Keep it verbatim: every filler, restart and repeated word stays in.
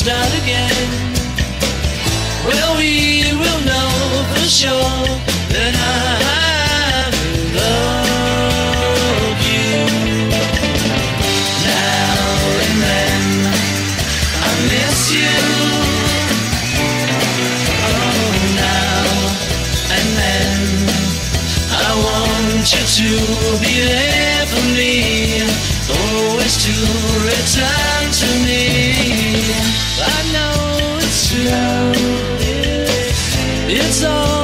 start again. Well, we will know for sure that I love you. Now and then I miss you. Oh, now and then I want you to be there for me, always to return to me. I know it's true, it's all